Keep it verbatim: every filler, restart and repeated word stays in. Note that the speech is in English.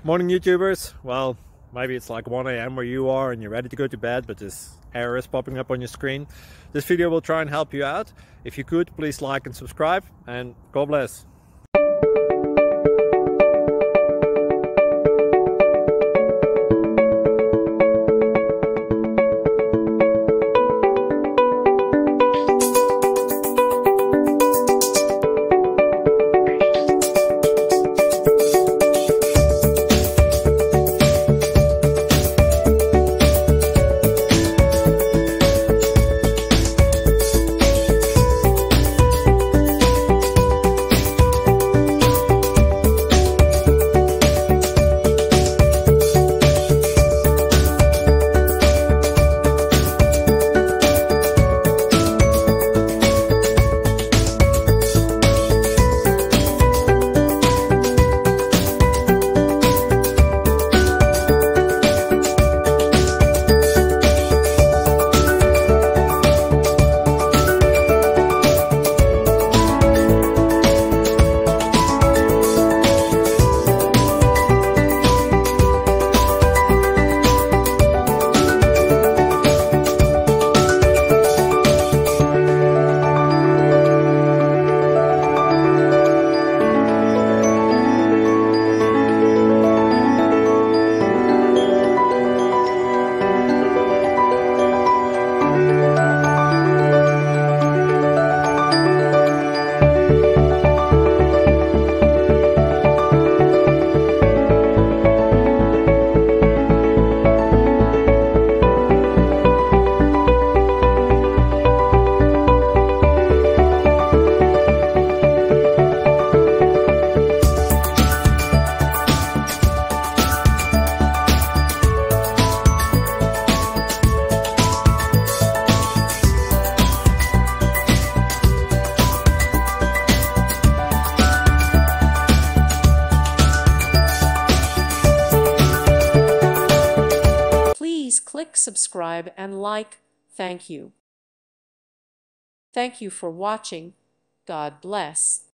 Morning YouTubers. Well, maybe it's like one A M where you are and you're ready to go to bed, but this error is popping up on your screen. This video will try and help you out. If you could, please like and subscribe, and God bless. Please click subscribe and like. Thank you. Thank you for watching. God bless.